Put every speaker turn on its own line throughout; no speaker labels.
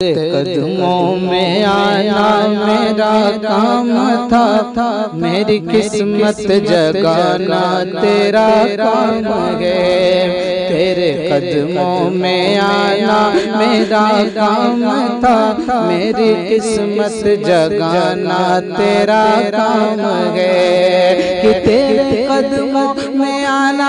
कदमों में आना मेरा काम था, मेरी किस्मत जगाना तेरा काम है। तेरे कदमों में आना मेरा काम था, मेरी किस्मत जगाना तेरा काम है। कि तेरे कदमों में आना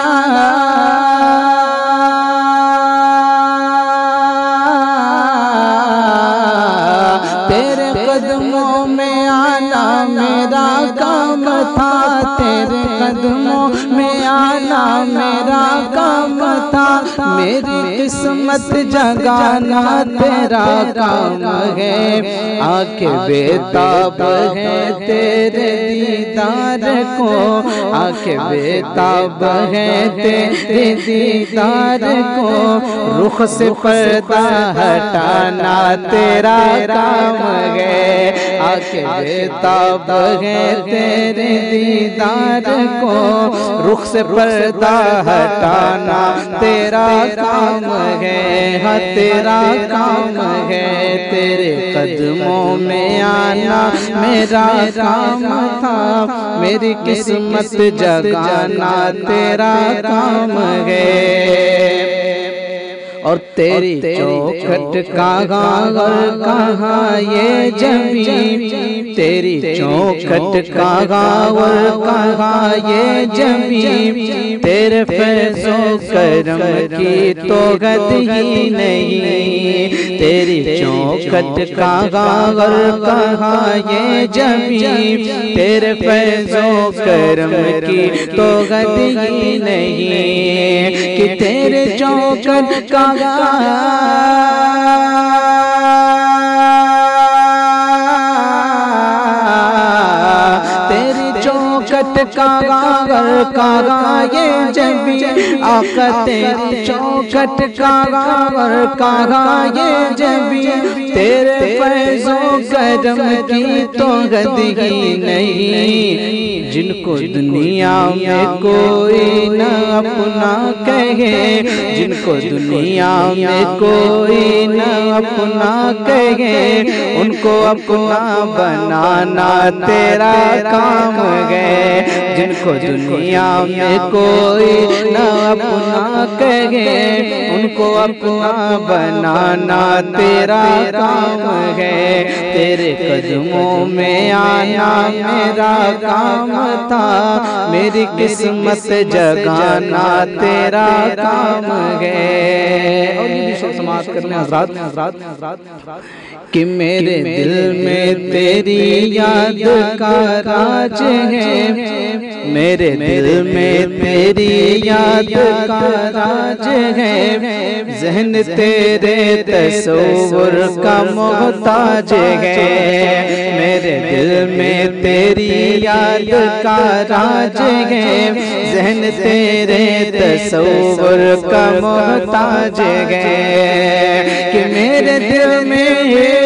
कदमों में आना मेरा काम था, तेरे कदमों में आना मेरा काम था, मेरी किस्मत जगाना तेरा काम है। आंखें बेताब है तेरे दीदार को, आंखें बेताब है तेरे दीदार को, रुख से पर्दा हटाना तेरा काम है। आंखें बेताब है तेरे दीदार को, रुख से पर्दा हटाना तेरा काम है। हाँ तेरा काम है। तेरे कदमों में आना मेरा काम था, मेरी किस्मत जगाना तेरा काम है। और तेरी चौखट कहाँ ये जमी, तेरी चौखट कहाँ ये जमी, तेरे फैज़ो करम की तो हद ही नहीं। तेरी चौखट कहाँ ये जमी, तेरे फैज़ो करम की तो हद ही नहीं। कि तेरे चौखट का तेरी चौखट का ये जबी, आका तेरी चौखट का ये जबी, तेरे फैज़ो करम की तो हद ही नहीं। जिनको दुनिया में कोई न अपना कहे, जिनको दुनिया में कोई न अपना कहे, उनको अपना बनाना तेरा काम है। जिनको दुनिया में कोई न अपना कहे, उनको अपना बनाना तेरा काम है। तेरे कदमों में आना मेरा काम था, मेरी किस्मत जगाना तेरा काम है। और ये भी समाज करने हज़रात कि मेरे दिल में तेरी याद का राज है, मेरे दिल में तेरी याद का राज है, ज़हन तेरे तस्वुर का मोहताज है। मेरे दिल में तेरी याद का राज है, ज़हन तेरे तस्वुर का मोहताज है। कि मेरे दिल में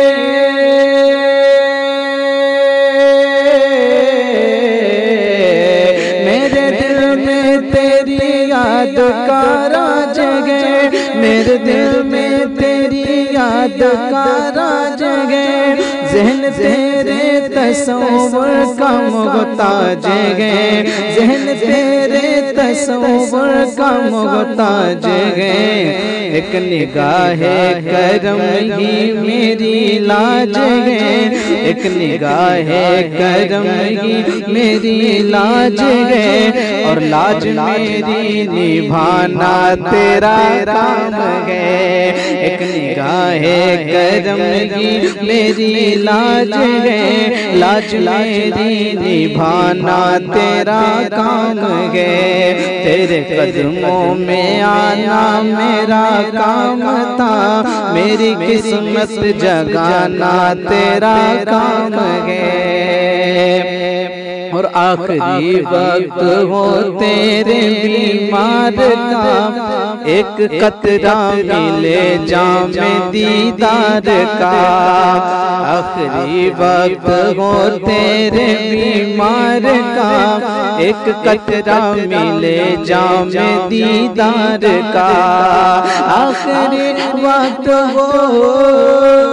याद का राज है, मेरे दिल में तेरी याद का राज है, ज़हन तेरे तस्वुर का मोहताज है, ज़हन तेरे तस्वुर का मोहताज है। एक निगाह करम ही मेरी लाज है, एक निगाह करम ही मेरी लाज है, और लाज मेरी निभाना तेरा काम है। एक निगाह करम ही मेरी लाज है, लाज मेरी निभाना तेरा काम है। तेरे कदमों में आना मेरा काम था, मेरी किस्मत जगाना तेरा काम है। और आखिरी वक्त हो तेरे बीमार का, एक कतरा मिले जामे दीदार का। आखिरी वक्त हो तेरे बीमार का, एक कतरा मिले जामे दीदार का। आखिरी वक्त हो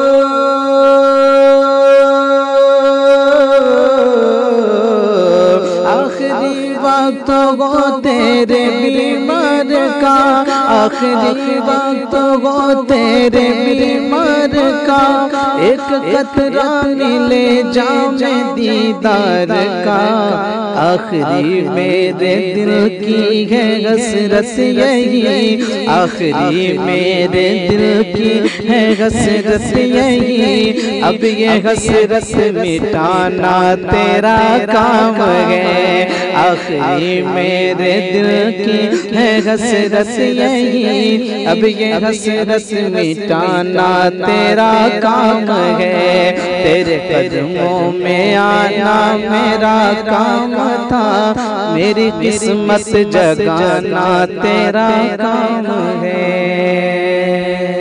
का, आखिरी वक्त हो तेरे बीमार का, एक कतरा मिले जामे दीदार का। आखिरी मेरे दिल की है हसरत यही, आखिरी मेरे दिल की है हसरत यही। अब ये हसरत मिटाना तेरा काम है, आखिरी मेरे दिल की है हसरत यही। अब ये हसरत मिटाना तेरा काम है, तेरे कदमों में आना मेरा काम था, मेरी किस्मत जगाना तेरा काम है।